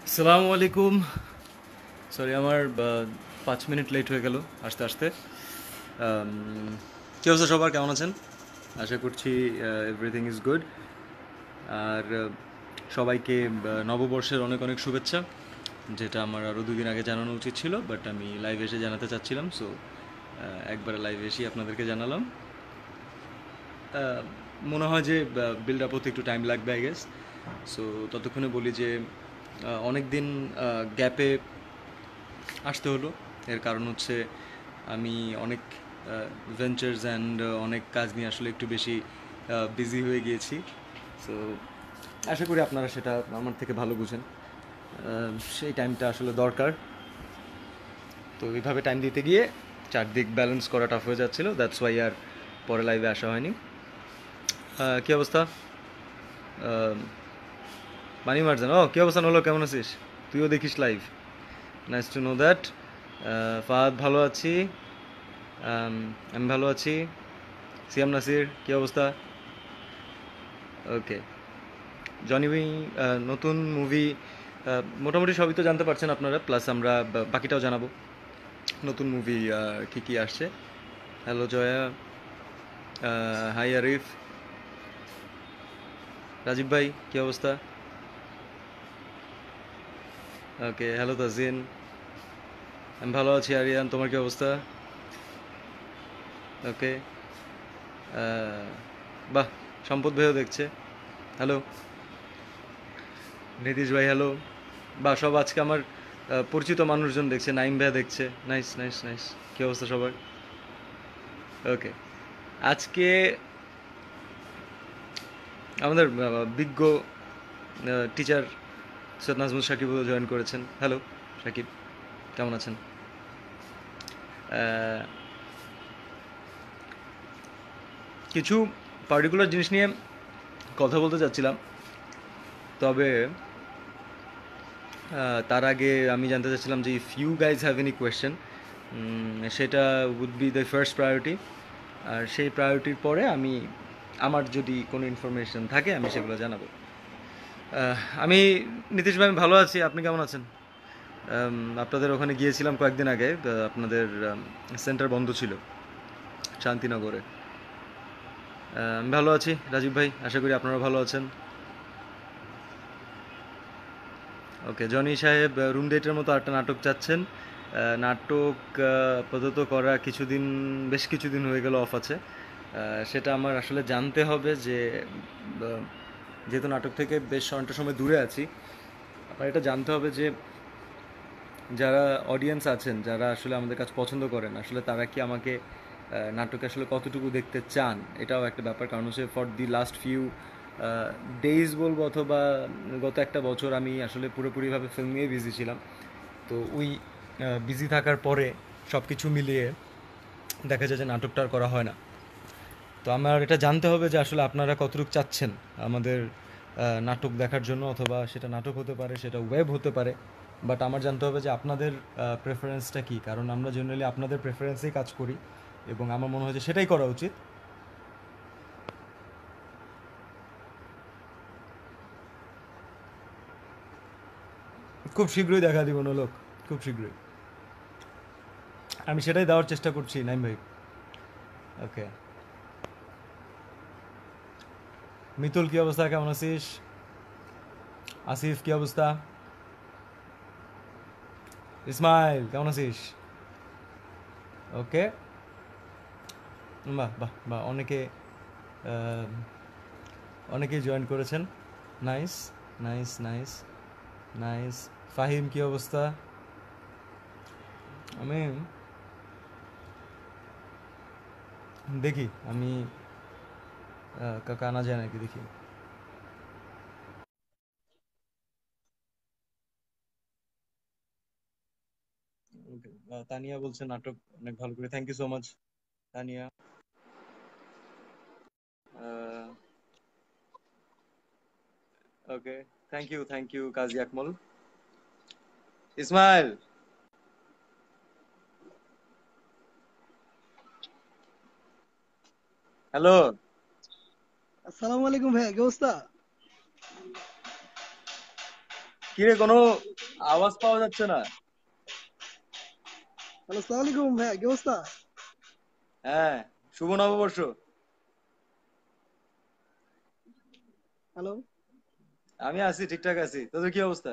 আসসালামু আলাইকুম। সরি আমার 5 মিনিট লেট হয়ে গেল আসতে আসতে। আম, কি অবস্থা সবার, কেমন আছেন? আশা করছি এভরিথিং ইজ গুড। আর সবাইকে নববর্ষের অনেক অনেক শুভেচ্ছা, যেটা আমার আরও 2 দিন আগে জানানো উচিত ছিল, বাট আমি লাইভ এসে জানাতে চাচ্ছিলাম, সো একবারে লাইভ এসেই আপনাদেরকে জানালাম। আহ, মনে হয় যে বিল্ড আপ হতে একটু টাইম লাগবে আই গেস। সো ততক্ষণে বলি যে অনেক দিন গ্যাপে আসতে হলো। এর কারণ হচ্ছে আমি অনেক ভেঞ্চার্স অ্যান্ড অনেক কাজ নিয়ে আসলে একটু বেশি বিজি হয়ে গিয়েছি। সো আশা করি আপনারা সেটা আমার থেকে ভালো বুঝেন। সেই টাইমটা আসলে দরকার। তো এইভাবে টাইম দিতে গিয়ে চারদিক ব্যালেন্স করা টাফ হয়ে যাচ্ছিলো, দ্যাটস ওয়াই আর পরে লাইভে আসা হয়নি। কী অবস্থা মানি মার্জান? ও কী অবস্থান হলো, কেমন আছিস? তুইও দেখিস live, nice to know that. Fahad ভালো আছি, আমি ভালো আছি। সিয়াম নাসির কী অবস্থা? ওকে। জনি উই নতুন মুভি মোটামুটি সবই তো জানতে পারছেন আপনারা, প্লাস আমরা বাকিটাও জানাবো নতুন মুভি কী কী আসছে। হ্যালো জয়া, হাই আরিফ, রাজীব ভাই কী অবস্থা? ওকে, হ্যালো তাজিন, আমি ভালো আছি। আরিয়ান, তোমার কী অবস্থা? ওকে। বাহ, সম্পদ ভাইও দেখছে, হ্যালো। নীতিশ ভাই হ্যালো। বা সব আজকে আমার পরিচিত মানুষজন দেখছে, নাইম ভাইয়া দেখছে, নাইস নাইস নাইস। কী অবস্থা সবার? ওকে। আজকে আমাদের বিজ্ঞ টিচার সৈয়দ নাজমুল সাকিবও জয়েন করেছেন। হ্যালো সাকিব, কেমন আছেন? আহ, কিছু পার্টিকুলার জিনিস নিয়ে কথা বলতে চাচ্ছিলাম, তবে তার আগে আমি জানতে চাচ্ছিলাম যে if you guys have any question, সেটা would be the first priority. আর সেই প্রায়োরিটির পরে আমি আমার যদি কোনো ইনফরমেশন থাকে আমি সেগুলো জানাবো। আমি নীতিশ ভাই, আমি ভালো আছি, আপনি কেমন আছেন? আপনাদের ওখানে গিয়েছিলাম কয়েকদিন আগে, আপনাদের সেন্টার বন্ধ ছিল শান্তিনগরে। আমি ভালো আছি রাজীব ভাই, আশা করি আপনারা ভালো আছেন। ওকে, জনি সাহেব রুম ডেটের মতো একটা নাটক চাচ্ছেন। নাটক আপাতত করা কিছুদিন, বেশ কিছুদিন হয়ে গেল অফ আছে। সেটা আমার আসলে জানতে হবে যে যেহেতু নাটক থেকে বেশ অনেকটা সময় দূরে আছি, আমার এটা জানতে হবে যে যারা অডিয়েন্স আছেন, যারা আসলে আমাদের কাছে পছন্দ করেন, আসলে তারা কি আমাকে নাটকে আসলে কতটুকু দেখতে চান, এটাও একটা ব্যাপার। কারণ হচ্ছে for the last few days বলবো, অথবা গত একটা বছর আমি আসলে পুরোপুরিভাবে ফিল্ম নিয়ে বিজি ছিলাম। তো ওই বিজি থাকার পরে সব কিছু মিলিয়ে দেখা যায় যে নাটকটা আর করা হয় না। তো আমার এটা জানতে হবে যে আসলে আপনারা কতটুকু চাচ্ছেন আমাদের নাটক দেখার জন্য, অথবা সেটা নাটক হতে পারে, সেটা ওয়েব হতে পারে। বাট আমার জানতে হবে যে আপনাদের প্রেফারেন্সটা কী, কারণ আমরা জেনারেলি আপনাদের প্রেফারেন্সেই কাজ করি, এবং আমার মনে হয় যে সেটাই করা উচিত। খুব শীঘ্রই দেখা দিব লোক, খুব শীঘ্রই। আমি সেটাই দেওয়ার চেষ্টা করছি নাইম ভাই। ওকে। মিতুল কী অবস্থা, কেমন আছিস? আসিফ কী অবস্থা? ইসমাইল কেমন আছিস? ওকে। বাহ বাহ বাহ, আহ, অনেকেই জয়েন করেছেন। Nice nice nice nice. Fahim কি অবস্থা? আমি দেখি, আমি কাকা আনা যায় নাকি দেখি। Okay, তানিয়া বলছে নাটক অনেক ভালো করে, thank you so much Taniya. Okay, thank you Kazi Akmal. Ismail, hello. আসসালামু আলাইকুম ভাইয়া, কি অবস্থা? কিরে, কোনো আওয়াজ পাওয়া যাচ্ছে না। হ্যালো, আসসালামু আলাইকুম ভাই, কি অবস্থা? হ্যাঁ, শুভ নববর্ষ। হ্যালো, আমি আছি, ঠিকঠাক আছি। তোদের কি অবস্থা?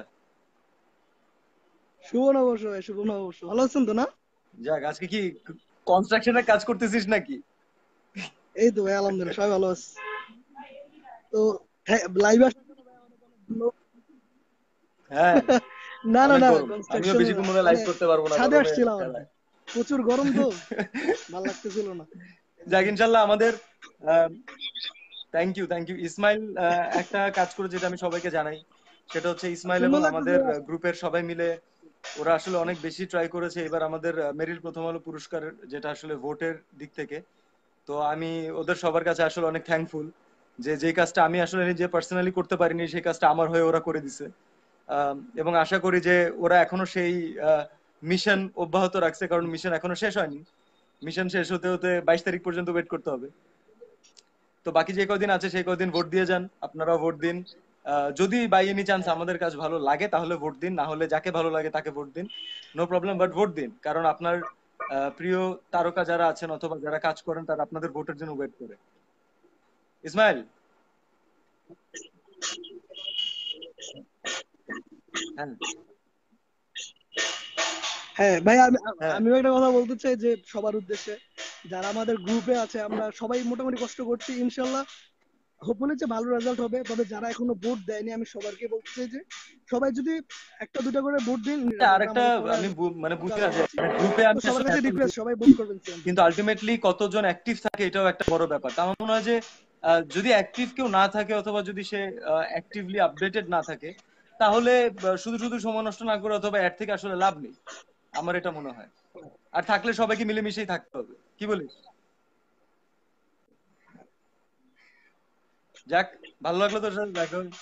শুভ নববর্ষ ভাই, শুভ নববর্ষ। ভালো আছেন তো না? যাক, আজকে কি কনস্ট্রাকশনের কাজ করতেছিস নাকি? এই তো ভাই, আলহামদুলিল্লাহ সবাই ভালো আছে। তো হ্যাঁ, লাইভে আসার জন্য ভাই অনেক অনেক ধন্যবাদ। হ্যাঁ, না না অনেক না, গরম। আমিও কনস্ট্রাকশন বেশিক্ষণ মনে হয় লাইভ মানে করতে পারবো না ছাদে গরমের আসছিলাম আর কি। ঠেলায়। প্রচুর গরম তো, ভালো লাগতেছিল না, এই যাক, জন্য। ইনশাল্লাহ আমাদের থ্যাংক ইউ ইসমাইল একটা কাজ করে যেটা আমি সবাইকে জানাই, সেটা হচ্ছে ইসমাইল এবং সুন্দর লাগতেছে। আমাদের গ্রুপের সবাই মিলে ওরা আসলে অনেক বেশি ট্রাই করেছে এবার আমাদের মেরিল প্রথম আলো পুরস্কার, যেটা আসলে ভোটের দিক থেকে। তো আমি ওদের সবার কাছে আসলে অনেক থ্যাঙ্কফুল যে যেই কাজটা আমি আসলে নিজে পার্সোনালি করতে পারিনি সেই কাজটা আমার হয়ে ওরা করে দিছে। এবং আশা করি যে ওরা এখনো সেই মিশন অব্যাহত রাখছে, কারণ মিশন এখনো শেষ হয়নি। মিশন শেষ হতে হতে 22 তারিখ পর্যন্ত ওয়েট করতে হবে। তো বাকি যে কদিন আছে সেই কদিন ভোট দিয়ে যান, আপনারাও ভোট দিন। যদি বাই এনি চান্স আমাদের কাজ ভালো লাগে তাহলে ভোট দিন, না হলে যাকে ভালো লাগে তাকে ভোট দিন, নো প্রবলেম, বাট ভোট দিন। কারণ আপনার প্রিয় তারকা যারা আছেন অথবা যারা কাজ করেন তারা আপনাদের ভোটের জন্য ওয়েট করে। ইসমাইল। হ্যাঁ। হ্যাঁ ভাই, হ্যাঁ। আমিও একটা কথা বলতে চাই যে সবার উদ্দেশ্যে, যারা আমাদের গ্রুপে আছে, আমরা সবাই মোটামুটি কষ্ট করছি, ইনশাল্লাহ হোপফুলি যে ভালো রেজাল্ট হবে। তবে যারা এখনো ভোট দেয়নি, আমি সবাইকে বলতে চাই যে সবাই যদি একটা দুটা করে ভোট দিন, রেজাল্টটা আরেকটা, আমাদের পরে আমি মানে বুঝি না জানানো যে আছে। গ্রুপে তো আমি সবার আসলে কাছে এত রিকোয়েস্ট, সবাই ভোট করবেন সিএমপি। কিন্তু আলটিমেটলি কতজন অ্যাক্টিভ থাকে এটাও একটা বড় ব্যাপার। তো আমার মনে হয় যে যদি অ্যাক্টিভ কেউ না থাকে অথবা যদি সে অ্যাক্টিভলি আপডেটেড না থাকে, তাহলে শুধু শুধু সময় নষ্ট না করে অথবা অ্যাড থেকে আসলে লাভ নেই, আমার এটা মনে হয়। আর থাকলে সবাইকে মিলেমিশেই থাকতে হবে, কি বলিস? যাক, ভালো লাগলো তোর সাথে দেখা হয়ে।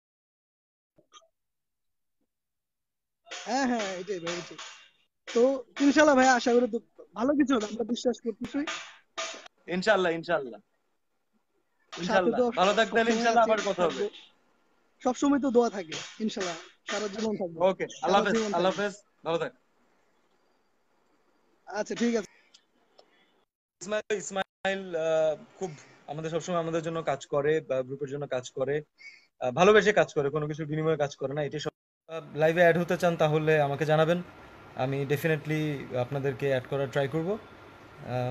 হ্যাঁ হ্যাঁ, এটাই ভাই, এটাই। তো ইনশাল্লাহ ভাই, আশা করি তো ভালো কিছু হবে, আমরা বিশ্বাস করতেছি। ইনশাল্লাহ, ইনশাল্লাহ, সাথে ইনশাল্লাহ, তো ভালো থাক তাহলে, সবসময় ইনশাল্লাহ আছি, আবার কথা হবে। থাকবো। সবসময় তো দোয়া থাকে, ইনশাল্লাহ সারা জীবন থাকবো, ওকে, আল্লাহ সারা হাফেজ, জীবন আল্লাহ থাকবো। হাফেজ, ভালো থাক। আচ্ছা, ঠিক আছে। ইসমাইল, ইসমাইল খুব আমাদের সবসময় আমাদের জন্য কাজ করে বা গ্রুপের জন্য কাজ করে, ভালোবেসে কাজ করে, কোনো কিছুর বিনিময়ে কাজ করে না, এটি সব। লাইভে অ্যাড হতে চান তাহলে আমাকে জানাবেন, আমি ডেফিনেটলি আপনাদেরকে অ্যাড করার ট্রাই করব। আম,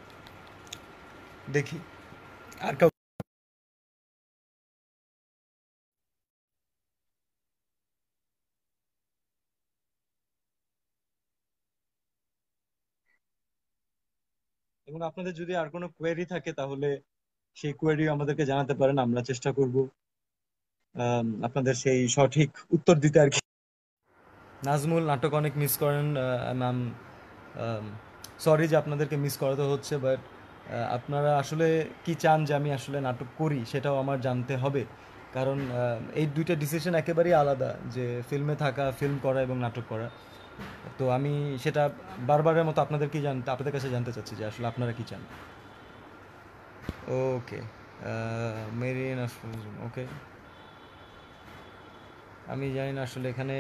দেখি আর কাউ। এবং আপনাদের যদি আর কোনো কোয়েরি থাকে তাহলে সেই কোয়েরি আমাদেরকে জানাতে পারেন, আমরা চেষ্টা করব আপনাদের সেই সঠিক উত্তর দিতে আর কি। নাজমুল, নাটক অনেক মিস করেন ম্যাম। সরি যে আপনাদেরকে মিস করাতে হচ্ছে, বাট আপনারা আসলে কি চান যে আমি আসলে নাটক করি সেটাও আমার জানতে হবে। কারণ এই দুইটা ডিসিশন একেবারেই আলাদা, যে ফিল্মে থাকা, ফিল্ম করা এবং নাটক করা। তো আমি সেটা বারবারের মতো আপনাদের কাছে জানতে চাচ্ছি যে আসলে আপনারা কি চান। Okay, Merin, okay. আমি জানি না আসলে এখানে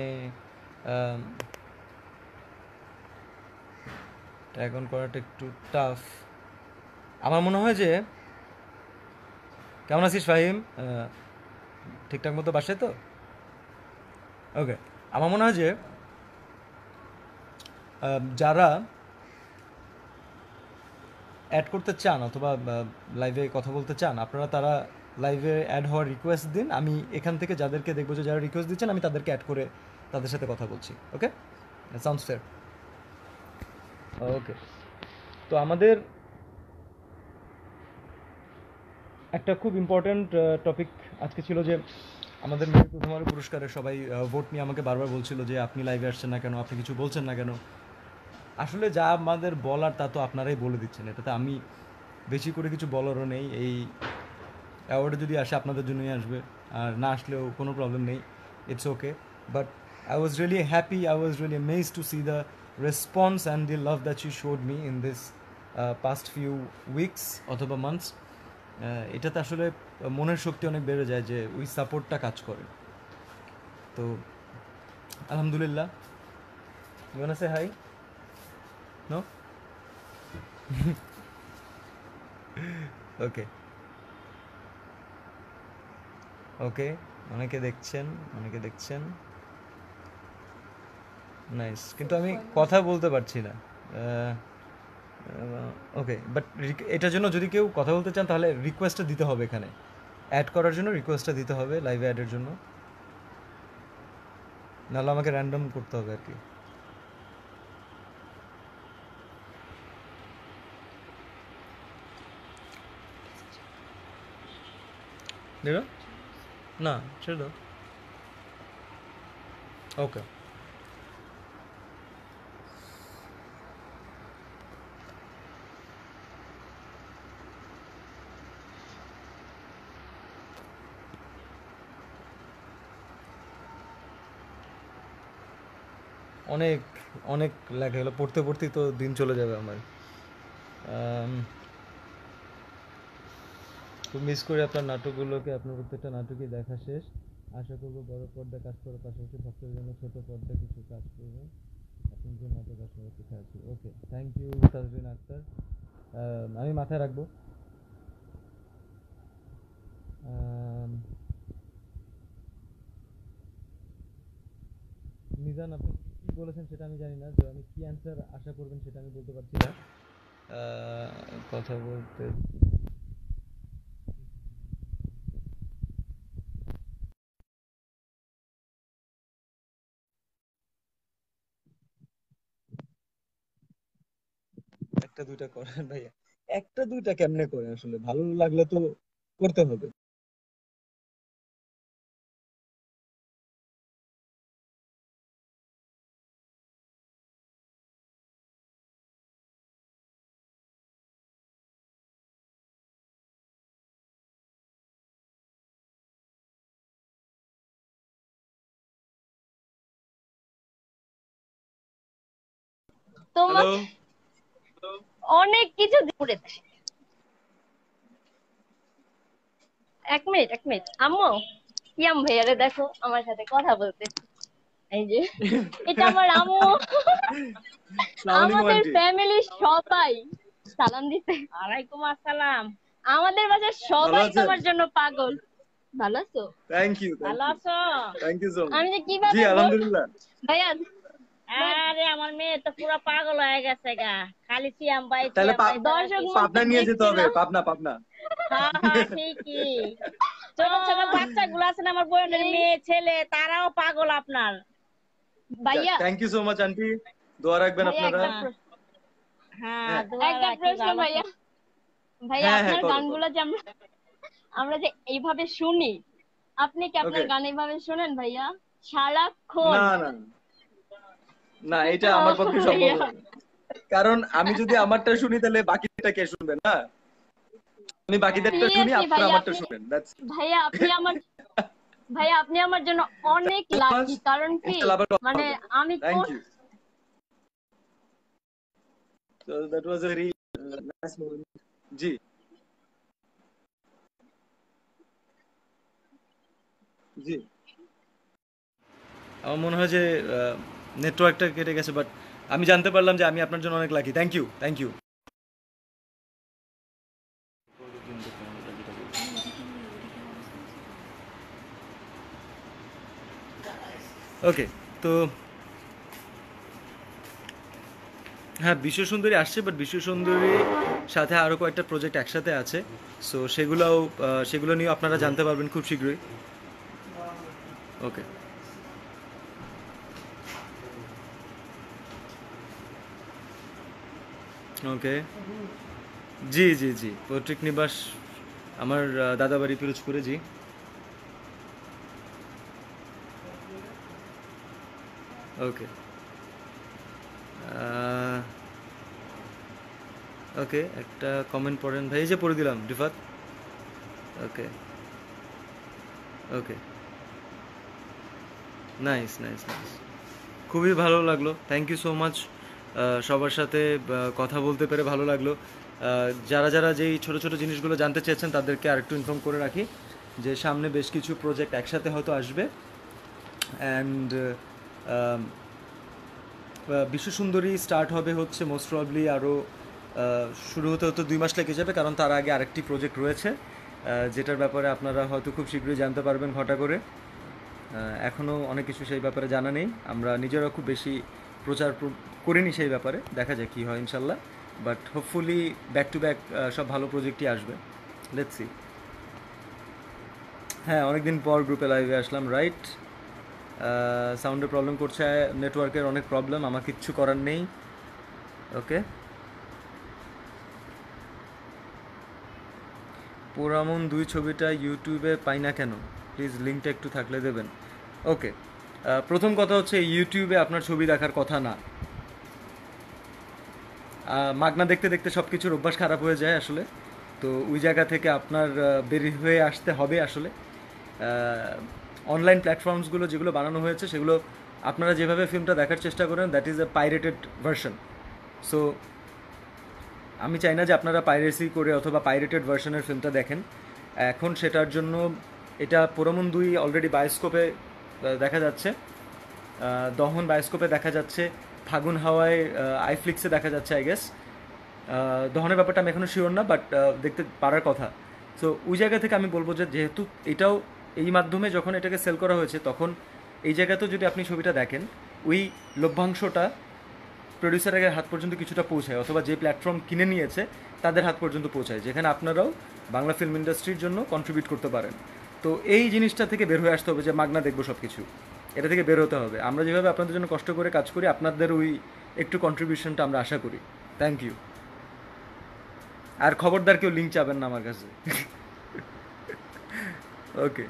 ট্যাগ অন করাটা একটু টাফ। আমার মনে হয় যে, কেমন আছিস ফাহিম? ঠিকঠাক মতো বাসায় তো? ওকে। আমার মনে হয় যে যারা অ্যাড করতে চান অথবা লাইভে কথা বলতে চান, আপনারা তারা লাইভে অ্যাড হওয়ার রিকোয়েস্ট দিন। আমি এখান থেকে যাদেরকে দেখবো যে যারা রিকোয়েস্ট দিচ্ছেন, আমি তাদেরকে অ্যাড করে তাদের সাথে কথা বলছি। Okay, sounds fair. ওকে। তো আমাদের একটা খুব ইম্পর্ট্যান্ট টপিক আজকে ছিল যে আমাদের মেয়ে প্রথম আলো পুরস্কারে সবাই ভোট নিয়ে আমাকে বারবার বলছিল যে আপনি লাইভে আসছেন না কেন, আপনি কিছু বলছেন না কেন। আসলে যা আমাদের বলার তা তো আপনারাই বলে দিচ্ছেন, এটাতে আমি বেশি করে কিছু বলারও নেই। এই অ্যাওয়ার্ডে যদি আসে আপনাদের জন্যই আসবে, আর না আসলেও কোনো প্রবলেম নেই, it's okay. But I was really happy, I was really amazed to see the response and the love that you showed me in this past few weeks অথবা মান্থস। এটাতে আসলে মনের শক্তি অনেক বেড়ে যায় যে ওই সাপোর্টটা কাজ করে। তো Alhamdulillah. You wanna say hi? No? ওকে ওকে, অনেকে দেখছেন, অনেকে দেখছেন। নাইস, কিন্তু আমি কথা বলতে পারছি না। ওকে, বাট এটার জন্য যদি কেউ কথা বলতে চান তাহলে রিকোয়েস্টটা দিতে হবে, এখানে অ্যাড করার জন্য রিকোয়েস্টটা দিতে হবে লাইভে অ্যাডের জন্য, নাহলে আমাকে র্যান্ডম করতে হবে আর কি। দেখো না, ছেড়ে দাও। ওকে, অনেক অনেক লেখা গেলো, পড়তে পড়তেই তো দিন চলে যাবে আমার। খুব মিস করি আপনার নাটকগুলোকে, আপনার প্রত্যেকটা নাটকই দেখা শেষ। আশা করবো বড় পর্দায় কাজ করার পাশাপাশি ভক্তদের জন্য ছোট পর্দায় কিছু কাজ করবেন। আপনার যে নাটক আসলে কোথায় আছে। Okay, thank you Tajrin Akter, আমি মাথায় রাখবো। মিজান, আপনি কি বলেছেন সেটা আমি জানি না, যে আমি কি অ্যান্সার আশা করবেন সেটা আমি বলতে পারছি না। কথা বলতে একটা দুইটা করেন ভাইয়া, একটা দুইটা কেমনে করে, আসলে ভালো লাগলে তো করতে হবে। তোমার হ্যালো, অনেক কিছু করেছে। এক মিনিট আম্মু, ইয়াম ভাইয়ারে দেখো আমার সাথে কথা বলতে। এই যে এটা আমার আম্মু, সালাম আলাইকুম আমাদের আন্টি। ফ্যামিলির সবাই সালাম দিতে। ওয়ালাইকুম আসসালাম। আমাদের বাসার ভালো সবাই আছেন? তোমার জন্য পাগল। ভালো আছো? থ্যাংক ইউ, থ্যাংক ভালো ইউ, আছো? Thank you so much. আমি যে জি কিভাবে আলহামদুলিল্লাহ। ভাইয়া, আরে আমার মেয়ে তো পুরো পাগল হয়ে গেছে গা, খালি তাহলে সিয়াম ভাই দর্শক মঞ্চ পাবনা নিয়ে যেতে হবে, দেখছিলাম। পাবনা পাবনা। হ্যাঁ হ্যাঁ ঠিকই। ছোট ছোট বাচ্চাগুলো আছেন আমার বোনের মেয়ে ছেলে, তারাও পাগল আপনার। ভাইয়া, thank you so much aunty, দোয়া রাখবেন ভাইয়া আপনারা। হ্যাঁ হ্যাঁ একটা প্রশ্ন ভাইয়া। ভাইয়া হ্যাঁ হ্যাঁ, আপনার করো করো। গানগুলো যে আমরা আমরা যে এইভাবে শুনি, আপনি কি আপনার ওকে, গান এইভাবে শুনেন ভাইয়া সারাক্ষণ? না না না, এটা ও আমার পক্ষে সম্ভব ভাইয়া, হবে না। কারণ আমি যদি আমারটা শুনি তাহলে বাকিটা কে শুনবে না। আমি বাকিদেরটা শুনি, সিরিয়াসলি আপনারা ভাইয়া আমারটা আপনি, শুনেন, দ্যাটস ভাইয়া আপনি আমার, ভাইয়া আপনি আমার জন্য অনেক মাচ। লাকি। কারণ কি ইনশাআল্লাহ আবার কথা মানে হবে। আমি thank you. So that was very nice moment. জি জি, আমার মনে হয় যে নেটওয়ার্কটা কেটে গেছে, বাট আমি জানতে পারলাম যে আমি আপনার জন্য অনেক lucky. Thank you, thank you. Okay, তো হ্যাঁ, বিশ্ব সুন্দরী আসছে, বাট বিশ্ব সুন্দরীর সাথে আরও কয়েকটা প্রজেক্ট একসাথে আছে। সো সেগুলো নিয়ে আপনারা জানতে পারবেন খুব শীঘ্রই। ওকে ওকে, জি জি জি, পৈতৃক নিবাস আমার দাদাবাড়ি পিরোজপুরে। জি ওকে, ওকে, একটা কমেন্ট পড়েন ভাই, এই যে পড়ে দিলাম Rifat. Okay okay, nice nice nice, খুবই ভালো লাগলো, থ্যাংক ইউ সো মাচ। সবার সাথে কথা বলতে পেরে ভালো লাগলো। যারা যারা যেই ছোট ছোট জিনিসগুলো জানতে চেয়েছেন তাদেরকে আরেকটু ইনফর্ম করে রাখি যে সামনে বেশ কিছু প্রজেক্ট একসাথে হয়তো আসবে, অ্যান্ড বিশ্ব সুন্দরী স্টার্ট হবে হচ্ছে মোস্ট প্রবাবলি আরও শুরু হতে হতে 2 মাস লেগে যাবে, কারণ তার আগে আরেকটি প্রজেক্ট রয়েছে যেটার ব্যাপারে আপনারা হয়তো খুব শীঘ্রই জানতে পারবেন ঘটা করে। এখনও অনেক কিছু সেই ব্যাপারে জানা নেই, আমরা নিজেরাও খুব বেশি প্রচার করিনি সেই ব্যাপারে, দেখা যাক কী হয় ইনশাল্লাহ। But hopefully back to back সব ভালো প্রজেক্টই আসবে, লেটস সি। হ্যাঁ, অনেকদিন পর গ্রুপে লাইভে আসলাম, রাইট। সাউন্ডের প্রবলেম করছে, নেটওয়ার্কের অনেক প্রবলেম, আমার কিচ্ছু করার নেই। ওকে, পোড়ামন 2 ছবিটা ইউটিউবে পাই না কেন? প্লিজ লিঙ্কটা একটু থাকলে দেবেন। ওকে, প্রথম কথা হচ্ছে ইউটিউবে আপনার ছবি দেখার কথা না। মাগনা দেখতে দেখতে সব কিছুর অভ্যাস খারাপ হয়ে যায় আসলে, তো ওই জায়গা থেকে আপনার বেরিয়ে হয়ে আসতে হবে আসলে। অনলাইন প্ল্যাটফর্মসগুলো যেগুলো বানানো হয়েছে সেগুলো আপনারা যেভাবে ফিল্মটা দেখার চেষ্টা করেন, that is a pirated version. So আমি চাই না যে আপনারা পাইরেসি করে অথবা পাইরেটেড ভার্সনের ফিল্মটা দেখেন। এখন সেটার জন্য এটা পোড়ামন 2 অলরেডি বায়োস্কোপে দেখা যাচ্ছে, দহন বায়োস্কোপে দেখা যাচ্ছে, ফাগুন হাওয়ায় আইফ্লিক্সে দেখা যাচ্ছে আই গেস। দহনের ব্যাপারটা আমি এখনও শিওর না, বাট দেখতে পারার কথা। সো ওই জায়গা থেকে আমি বলবো যে যেহেতু এটাও এই মাধ্যমে যখন এটাকে সেল করা হয়েছে, তখন এই জায়গাতেও যদি আপনি ছবিটা দেখেন, ওই লভ্যাংশটা প্রডিউসারের হাত পর্যন্ত কিছুটা পৌঁছায়, অথবা যে প্ল্যাটফর্ম কিনে নিয়েছে তাদের হাত পর্যন্ত পৌঁছায়, যেখানে আপনারাও বাংলা ফিল্ম ইন্ডাস্ট্রির জন্য কন্ট্রিবিউট করতে পারেন। তো এই জিনিসটা থেকে বের হয়ে আসতে হবে যে মাগনা দেখবো সব কিছু, এটা থেকে বের হতে হবে। আমরা যেভাবে আপনাদের জন্য কষ্ট করে কাজ করি, আপনাদের ওই একটু কন্ট্রিবিউশনটা আমরা আশা করি। Thank you. আর খবরদার কেউ লিঙ্ক চাবেন না আমার কাছে। ওকে,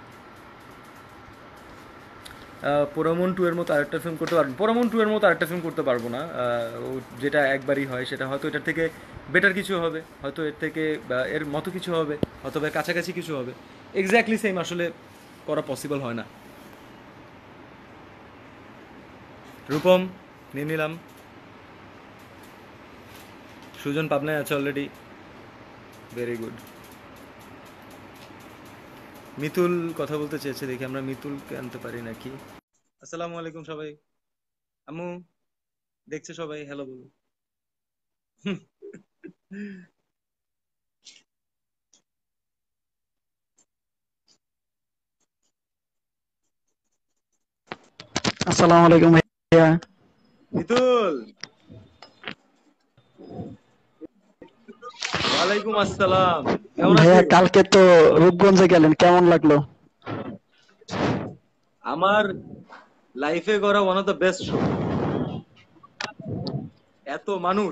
পোড়ামন 2 এর মতো আরেকটা ফিল্ম করতে পারবো, পোড়ামন 2 এর মতো আরেকটা ফিল্ম করতে পারবো না। ও যেটা একবারই হয় সেটা হয়তো এটার থেকে বেটার কিছু হবে, হয়তো এর থেকে এর মতো কিছু হবে, অথবা এর কাছাকাছি কিছু হবে। এক্স্যাক্টলি সেম আসলে করা পসিবল হয় না। রূপম নিয়ে নিলাম, সুজন পাবনায় আছে অলরেডি, ভেরি গুড। মিতুল কথা বলতে চেয়েছে, দেখি আমরা মিতুলকে আনতে পারি নাকি। আসসালামু আলাইকুম সবাই, আম্মু দেখছে সবাই, হ্যালো বলো। আসসালামু আলাইকুম ভাইয়া। মিতুল, ওয়ালাইকুম আসসালাম, কেমন ভাইয়া আছিস? কালকে তো রূপগঞ্জে গেলেন, কেমন লাগলো? আমার লাইফে করা one of the best show, এত মানুষ।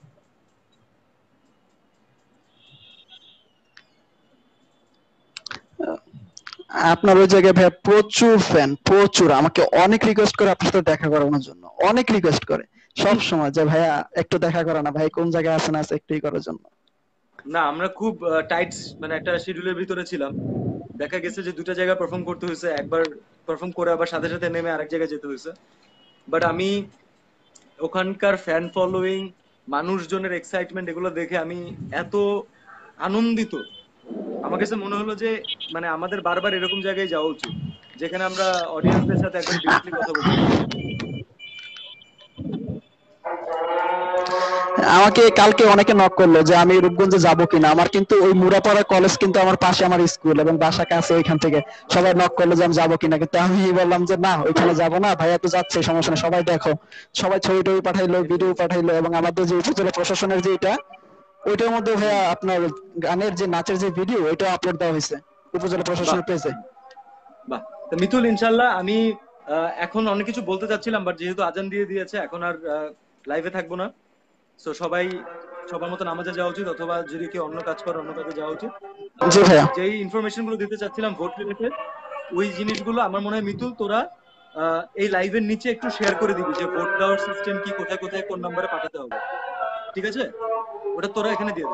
আপনার ওই জায়গায় ভাইয়া প্রচুর ফ্যান, প্রচুর, আমাকে অনেক রিকোয়েস্ট করে আপনার সাথে দেখা করানোর জন্য, অনেক রিকোয়েস্ট করে সব সময় যে ভাইয়া একটু দেখা করে না, ভাই কোন জায়গায় আছেন আছে একটু করার জন্য। না, আমরা খুব টাইট মানে একটা শিডিউলের ভিতরে ছিলাম। দেখা গেছে যে 2টা জায়গায় পারফর্ম করতে হয়েছে, একবার পারফর্ম করে আবার সাথে সাথে নেমে আরেক জায়গায় যেতে হয়েছে। বাট আমি ওখানকার ফ্যান ফলোয়িং, মানুষজনের এক্সাইটমেন্ট, এগুলো দেখে আমি এত আনন্দিত। আমার কাছে মনে হলো যে মানে আমাদের বারবার এরকম জায়গায় যাওয়া উচিত, যেখানে আমরা অডিয়েন্সদের সাথে একদম ডিরেক্টলি কথা বলতে পারি। আমাকে কালকে অনেকে নক করলো যে আমি রূপগঞ্জে যাবো কিনা, আমার কিন্তু ওই মুরাপাড়া কলেজ কিন্তু আমার পাশে, আমার স্কুল এবং বাসা কাছে ওইখান থেকে। সবাই নক করলো যে আমি যাবো কিনা, কিন্তু আমি বললাম যে না, ওইখানে যাবো না, ভাইয়া তো যাচ্ছে, সমস্যা নেই, সবাই দেখো। সবাই ছবি টবি পাঠাইলো, ভিডিও পাঠাইলো, এবং আমাদের যে উপজেলা প্রশাসনের যে এটা, ওইটার মধ্যে ভাইয়া আপনার গানের যে নাচের যে ভিডিও, ওইটা আপলোড দেওয়া হয়েছে উপজেলা বাহ, প্রশাসনের পেজে। বাহ। তো মিতুল, ইনশাল্লাহ আমি এখন অনেক কিছু বলতে চাচ্ছিলাম, বাট যেহেতু আজান দিয়ে দিয়েছে এখন আর লাইভে থাকবো না। সো সবাই সবার মতো নামাজে যাওয়া উচিত, অথবা যদি কেউ অন্য কাজ করে অন্য কাজে যাওয়া উচিত। জি ভাইয়া। যেই ইনফরমেশন গুলো দিতে চাচ্ছিলাম ভোট রিলেটেড, ওই জিনিসগুলো আমার মনে হয় মিতুল তোরা এই লাইভের নিচে একটু শেয়ার করে দিবি, যে ভোট দেওয়ার সিস্টেম কি, কোথায় কোথায় কোন নাম্বারে পাঠাতে হবে, ঠিক আছে? ওটা তোরা এখানে দিয়ে দে,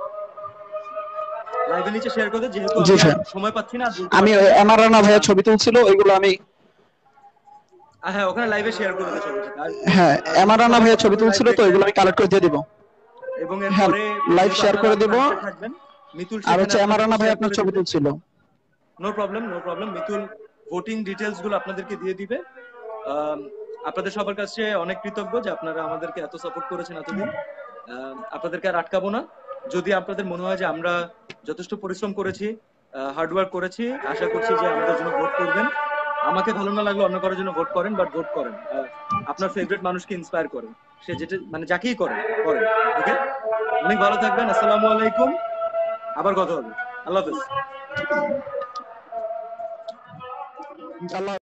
লাইভের নিচে শেয়ার করে দে, যেহেতু জি আমি আর ভাইয়া, সময় পাচ্ছি না, আর বলতে আমি পারছি না। এমআরানা ভাইয়া ছবি তুলছিল, ওইগুলো আমি, হ্যাঁ, ওখানে লাইভে শেয়ার করে দে সবার সাথে। আর হ্যাঁ মিতুল এমআরানা অনেক ভাইয়া কষ্ট ছবি করে লাইভ তুলছিল, তো দেখলেন, ওইগুলো আমি কালেক্ট করে দিয়ে দিব। এবং হ্যাঁ, এরপরে লাইভ যেহেতু শেয়ার আপনারা করে আপনার দিব। গ্রুপে থাকবেন, মিতুল আর সেখানে হচ্ছে আপনাদেরকে এমআরানা ভাই শেয়ার আপনার করে ছবি দিবে। তুলছিল। No problem, no problem. Mitul voting details গুলো আপনাদেরকে দিয়ে দিবে। আপনাদের সবার কাছে অনেক কৃতজ্ঞ যে আপনারা আমাদেরকে এত সাপোর্ট করেছেন এতদিন। আপনাদেরকে আর আটকাবো না। যদি আপনাদের মনে হয় যে আমরা যথেষ্ট পরিশ্রম করেছি, হার্ডওয়ার্ক করেছি, আশা করছি যে আমাদের জন্য ভোট করবেন। আমাকে ভালো না লাগলে অন্য কারোর জন্য ভোট করেন, বাট ভোট করেন। আপনার ফেভারিট মানুষকে ইন্সপায়ার করেন, সে যেটা মানে যাকেই করেন করেন। ওকে, অনেক ভালো থাকবেন। আসসালামু আলাইকুম, আবার কথা হবে। আল্লাহ হাফেজ। ইনশাআল্লাহ।